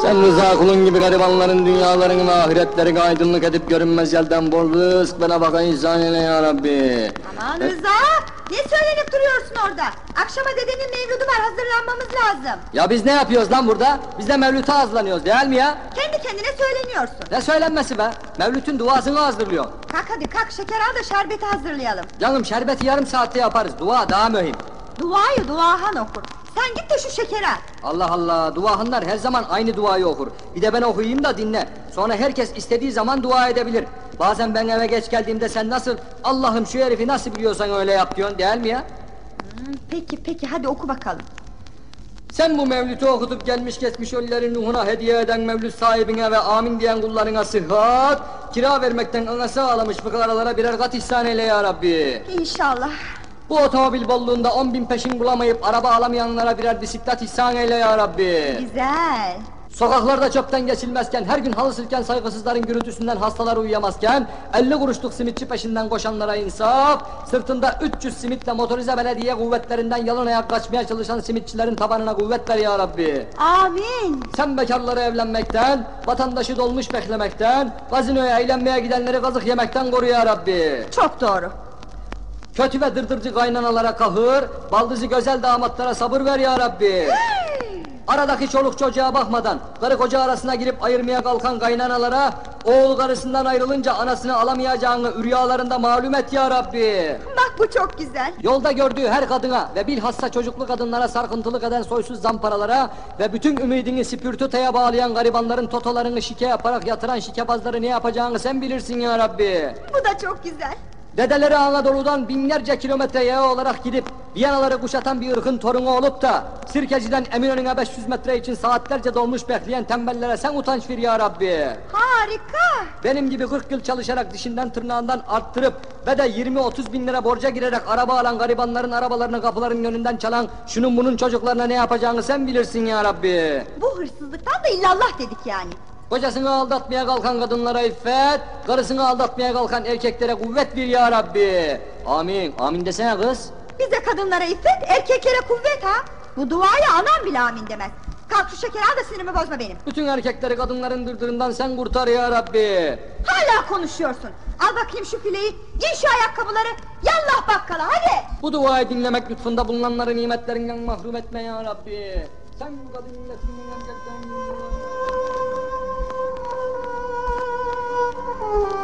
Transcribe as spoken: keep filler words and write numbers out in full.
Sen Rıza kulun gibi garibanların dünyalarını ve ahiretlerini aydınlık edip görünmez yerden bol rızk bana baka ihsan eyle ya Rabbi. Aman Rıza! Ne söylenip duruyorsun orada? Akşama dedenin mevludu var, hazırlanmamız lazım. Ya biz ne yapıyoruz lan burada? Biz de mevlüte hazırlanıyoruz değil mi ya? Kendi kendine söyleniyorsun. Ne söylenmesi be? Mevlütün duasını hazırlıyor. Kalk hadi kalk, şeker al da şerbeti hazırlayalım. Canım şerbeti yarım saatte yaparız, dua daha mühim. Duayı duahan okur. Sen git de şu şekeri al. Allah Allah, duahanlar her zaman aynı duayı okur. Bir de ben okuyayım da dinle. Sonra herkes istediği zaman dua edebilir. Bazen ben eve geç geldiğimde sen nasıl, Allah'ım şu herifi nasıl biliyorsan öyle yap diyorsun değil mi ya? Hmm, peki peki hadi oku bakalım. Sen bu mevlütü okutup gelmiş geçmiş ölülerin ruhuna hediye eden mevlüt sahibine ve amin diyen kullarına sıhhat, kira vermekten anası ağlamış fıkaralara birer kat ihsan eyle ya Rabbi. İnşallah. Bu otomobil bolluğunda on bin peşin bulamayıp araba alamayanlara birer bisiklet ihsan eyle ya Rabbi. Güzel. Sokaklarda çöpten geçilmezken, her gün halı silken saygısızların gürültüsünden hastalar uyuyamazken, elli kuruşluk simitçi peşinden koşanlara insaf, sırtında üç yüz simitle motorize belediye kuvvetlerinden yalın ayak kaçmaya çalışan simitçilerin tabanına kuvvet ver ya Rabbi. Amin. Sen bekarları evlenmekten, vatandaşı dolmuş beklemekten, gazinoya eğlenmeye gidenleri kazık yemekten koru ya Rabbi. Çok doğru. Kötü ve dırdırcı kaynanalara kahır, baldızı güzel damatlara sabır ver ya Rabbi. Aradaki çoluk çocuğa bakmadan, karı koca arasına girip ayırmaya kalkan kaynanalara, oğul karısından ayrılınca anasını alamayacağını rüyalarında malum et ya Rabbi. Bak bu çok güzel. Yolda gördüğü her kadına ve bilhassa çocuklu kadınlara sarkıntılık eden soysuz zamparalara ve bütün ümidini spirtutaya bağlayan garibanların totolarını şike yaparak yatıran şikebazları ne yapacağını sen bilirsin ya Rabbi. Bu da çok güzel. Dedeleri Anadolu'dan binlerce kilometre yaya olarak gidip Viyanaları kuşatan bir ırkın torunu olup da Sirkeci'den Eminönü'ne beş yüz metre için saatlerce dolmuş bekleyen tembellere sen utanç ver ya Rabbi. Harika. Benim gibi kırk yıl çalışarak dişinden tırnağından arttırıp ve de yirmi otuz bin lira borca girerek araba alan garibanların arabalarını kapıların önünden çalan şunun bunun çocuklarına ne yapacağını sen bilirsin ya Rabbi. Bu hırsızlıktan da illallah dedik yani. Kocasını aldatmaya kalkan kadınlara iffet, karısını aldatmaya kalkan erkeklere kuvvet ver ya Rabbi. Amin, amin desene kız. Bize kadınlara iffet, erkeklere kuvvet ha. Bu duaya anam bile amin demez. Kalk şu şekeri al da sinirimi bozma benim. Bütün erkekleri kadınların dırdırından sen kurtar ya Rabbi. Hala konuşuyorsun. Al bakayım şu fileyi, giy şu ayakkabıları, yallah bakkala hadi. Bu duayı dinlemek lütfunda bulunanları nimetlerinden mahrum etme ya Rabbi. Sen bu kadın milletinin gerçekten...